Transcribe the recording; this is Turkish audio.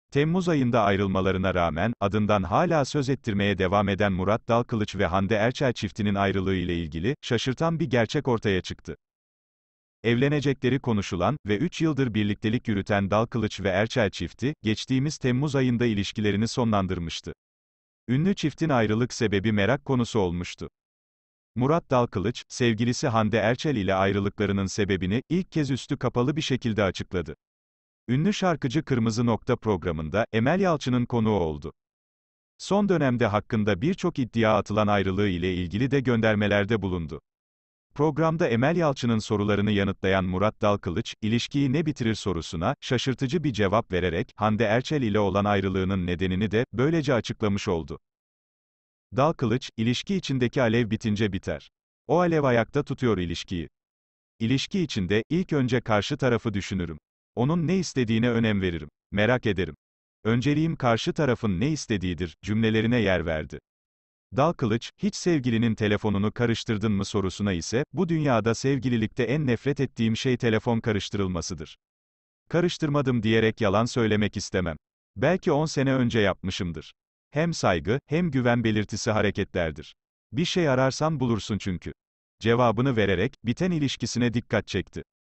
Temmuz ayında ayrılmalarına rağmen, adından hala söz ettirmeye devam eden Murat Dalkılıç ve Hande Erçel çiftinin ayrılığı ile ilgili, şaşırtan bir gerçek ortaya çıktı. Evlenecekleri konuşulan ve 3 yıldır birliktelik yürüten Dalkılıç ve Erçel çifti, geçtiğimiz Temmuz ayında ilişkilerini sonlandırmıştı. Ünlü çiftin ayrılık sebebi merak konusu olmuştu. Murat Dalkılıç, sevgilisi Hande Erçel ile ayrılıklarının sebebini, ilk kez üstü kapalı bir şekilde açıkladı. Ünlü şarkıcı Kırmızı Nokta programında, Emel Yalçın'ın konuğu oldu. Son dönemde hakkında birçok iddia atılan ayrılığı ile ilgili de göndermelerde bulundu. Programda Emel Yalçın'ın sorularını yanıtlayan Murat Dalkılıç, ilişkiyi ne bitirir sorusuna, şaşırtıcı bir cevap vererek, Hande Erçel ile olan ayrılığının nedenini de, böylece açıklamış oldu. Dalkılıç, ilişki içindeki alev bitince biter. O alev ayakta tutuyor ilişkiyi. İlişki içinde, ilk önce karşı tarafı düşünürüm. Onun ne istediğine önem veririm. Merak ederim. Önceliğim karşı tarafın ne istediğidir, cümlelerine yer verdi. Dalkılıç, hiç sevgilinin telefonunu karıştırdın mı sorusuna ise, bu dünyada sevgililikte en nefret ettiğim şey telefon karıştırılmasıdır. Karıştırmadım diyerek yalan söylemek istemem. Belki 10 sene önce yapmışımdır. Hem saygı, hem güven belirtisi hareketlerdir. Bir şey ararsan bulursun çünkü. Cevabını vererek, biten ilişkisine dikkat çekti.